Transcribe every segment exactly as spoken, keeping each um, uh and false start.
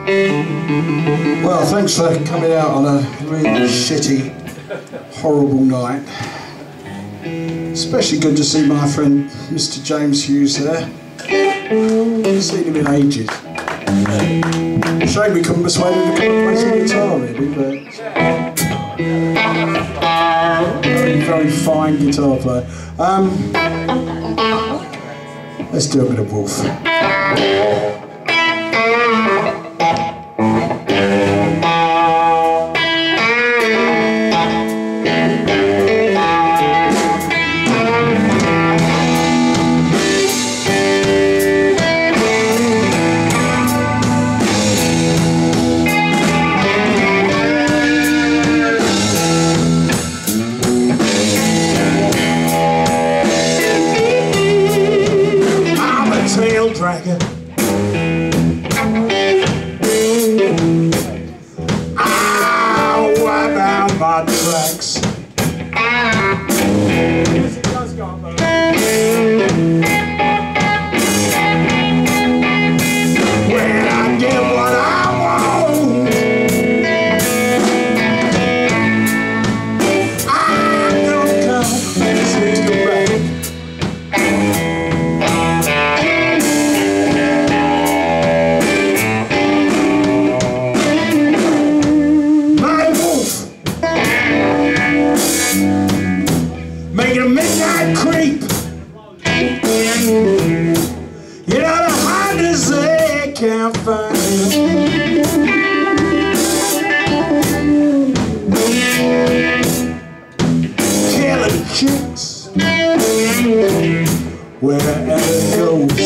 Well, thanks for coming out on a really shitty, horrible night. Especially good to see my friend Mister James Hughes there. I've seen him in ages. Shame we couldn't persuade him to come and play some guitar, really, but very, very fine guitar player. Um, let's do a bit of Wolf. Dragger. I'll wipe out my tracks. When I get what I want, I'm gonna come and sneak you back. Making a midnight creep. You know the hardest they can't find killing chicks wherever it goes.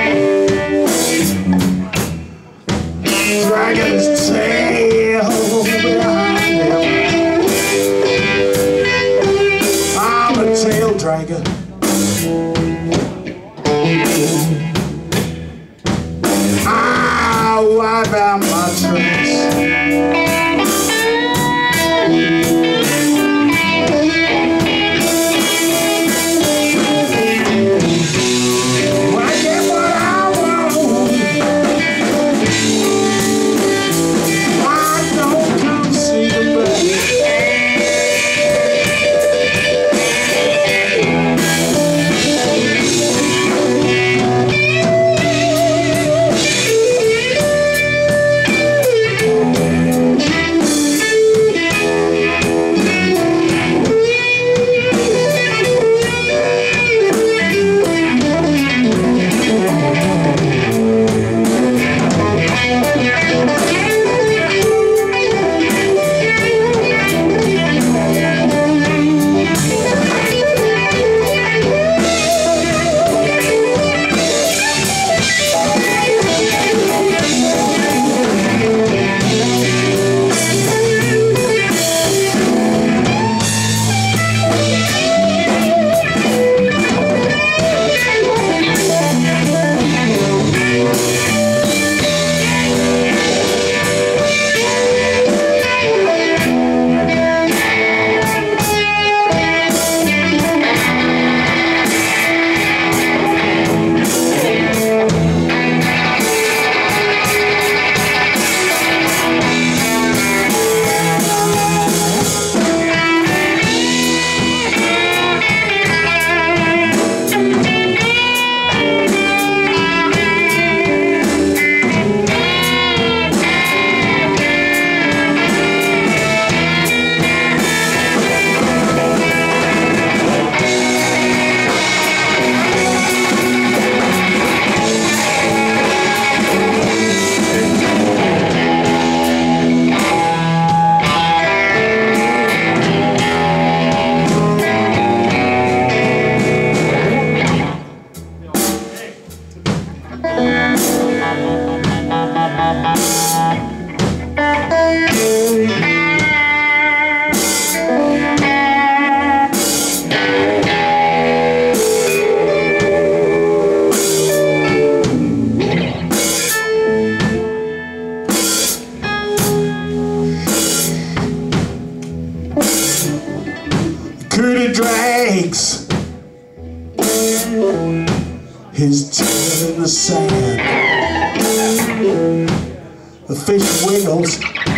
Dragging his tail behind him. Tail dragger. I'll wipe out my tracks. When I get what I want, I don't come see the back. Cootie drags his tail in the sand. The fish wiggles,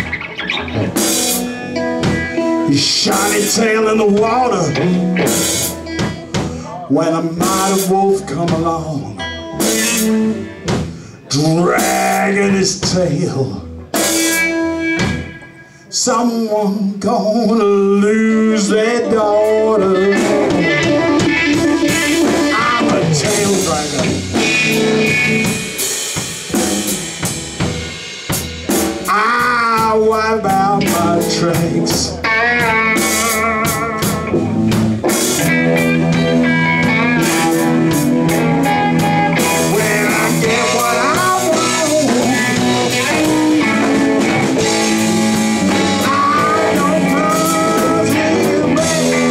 his shiny tail in the water, when a mighty wolf come along, dragging his tail. Someone gonna lose their daughter. I'm a tail dragger. I wipe out my tracks. When I get what I want, I don't love you, baby.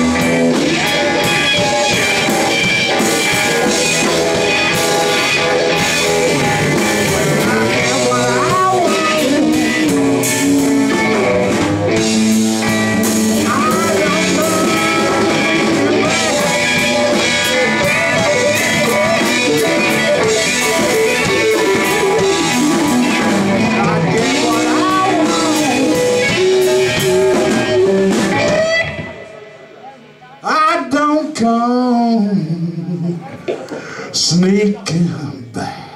When I get what I want, I don't come sneaking back.